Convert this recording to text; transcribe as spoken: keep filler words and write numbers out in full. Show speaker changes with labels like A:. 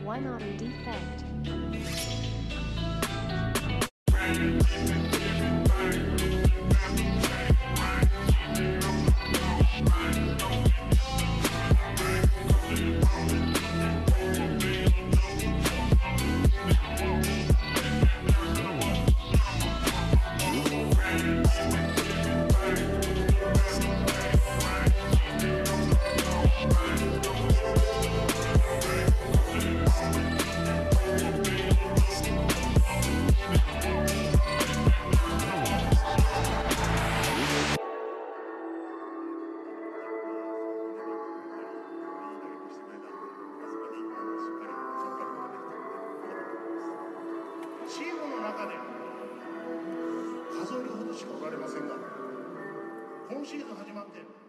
A: One auto defect.
B: チームの中で数えるほどしかおられませんが、今シーズン始まって